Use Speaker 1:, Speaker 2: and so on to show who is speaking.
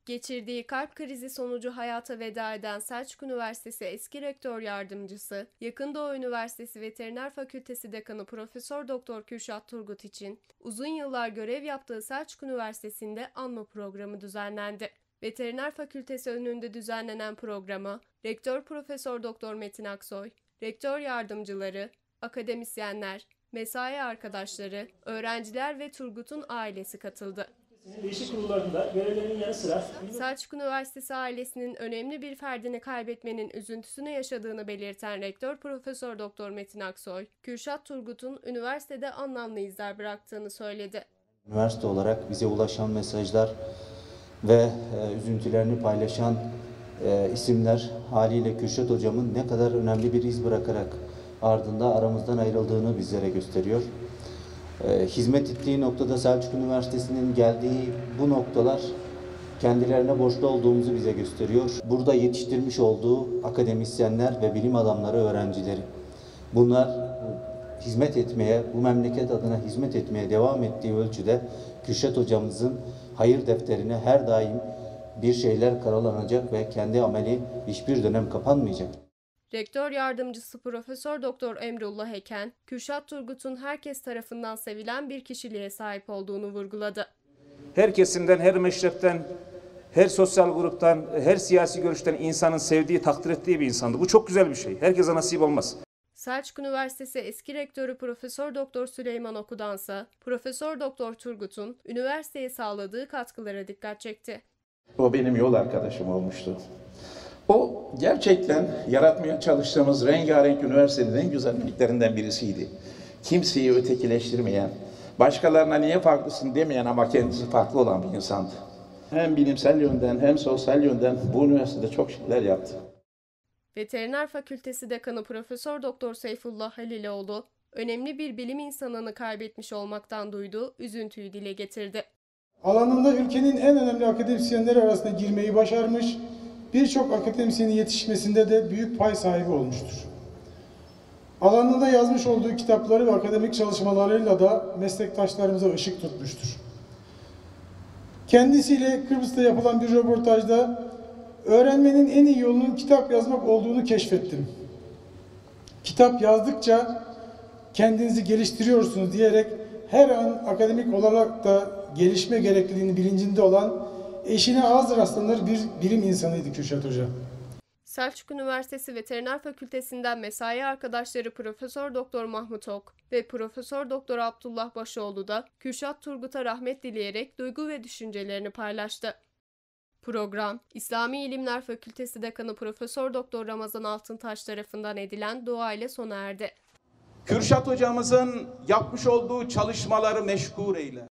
Speaker 1: Geçirdiği kalp krizi sonucu hayata veda eden Selçuk Üniversitesi eski rektör yardımcısı, Yakın Doğu Üniversitesi Veteriner Fakültesi Dekanı Profesör Doktor Kürşat Turgut için uzun yıllar görev yaptığı Selçuk Üniversitesi'nde anma programı düzenlendi. Veteriner Fakültesi önünde düzenlenen programa Rektör Profesör Doktor Metin Aksoy, rektör yardımcıları, akademisyenler, mesai arkadaşları, öğrenciler ve Turgut'un ailesi katıldı.
Speaker 2: Değişik kurullarında görevlerinin yanı sıra
Speaker 1: Selçuk Üniversitesi ailesinin önemli bir ferdini kaybetmenin üzüntüsünü yaşadığını belirten Rektör Profesör Doktor Metin Aksoy, Kürşat Turgut'un üniversitede anlamlı izler bıraktığını söyledi.
Speaker 3: Üniversite olarak bize ulaşan mesajlar ve üzüntülerini paylaşan isimler haliyle Kürşat hocamın ne kadar önemli bir iz bırakarak ardında aramızdan ayrıldığını bizlere gösteriyor. Hizmet ettiği noktada Selçuk Üniversitesi'nin geldiği bu noktalar kendilerine borçlu olduğumuzu bize gösteriyor. Burada yetiştirmiş olduğu akademisyenler ve bilim adamları, öğrencileri. Bunlar hizmet etmeye, bu memleket adına hizmet etmeye devam ettiği ölçüde Kürşat hocamızın hayır defterine her daim bir şeyler karalanacak ve kendi ameli hiçbir dönem kapanmayacak.
Speaker 1: Rektör yardımcısı Profesör Doktor Emrullah Eken, Kürşat Turgut'un herkes tarafından sevilen bir kişiliğe sahip olduğunu vurguladı.
Speaker 4: Her kesimden, her meşrepten, her sosyal gruptan, her siyasi görüşten insanın sevdiği, takdir ettiği bir insandı. Bu çok güzel bir şey. Herkese nasip olmaz.
Speaker 1: Selçuk Üniversitesi eski rektörü Profesör Doktor Süleyman Okudansa, Profesör Doktor Turgut'un üniversiteye sağladığı katkılara dikkat çekti.
Speaker 5: O benim yol arkadaşım olmuştu. O gerçekten yaratmaya çalıştığımız rengarenk üniversitenin en güzelliklerinden birisiydi. Kimseyi ötekileştirmeyen, başkalarına niye farklısın demeyen ama kendisi farklı olan bir insandı. Hem bilimsel yönden hem sosyal yönden bu üniversitede çok şeyler yaptı.
Speaker 1: Veteriner Fakültesi Dekanı Profesör Doktor Seyfullah Haliloğlu, önemli bir bilim insanını kaybetmiş olmaktan duyduğu üzüntüyü dile getirdi.
Speaker 6: Alanında ülkenin en önemli akademisyenleri arasına girmeyi başarmış, birçok akademisyenin yetişmesinde de büyük pay sahibi olmuştur. Alanında yazmış olduğu kitapları ve akademik çalışmalarıyla da meslektaşlarımıza ışık tutmuştur. Kendisiyle Kıbrıs'ta yapılan bir röportajda öğrenmenin en iyi yolunun kitap yazmak olduğunu keşfettim. Kitap yazdıkça kendinizi geliştiriyorsunuz diyerek her an akademik olarak da gelişme gerekliliğinin bilincinde olan eşine az rastlanır bir bilim insanıydı Kürşat Hoca.
Speaker 1: Selçuk Üniversitesi Veteriner Fakültesinden mesai arkadaşları Profesör Doktor Mahmut Ok ve Profesör Doktor Abdullah Başoğlu da Kürşat Turgut'a rahmet dileyerek duygu ve düşüncelerini paylaştı. Program, İslami İlimler Fakültesi Dekanı Profesör Doktor Ramazan Altıntaş tarafından edilen dua ile sona erdi.
Speaker 7: Kürşat hocamızın yapmış olduğu çalışmaları meşgul eyle.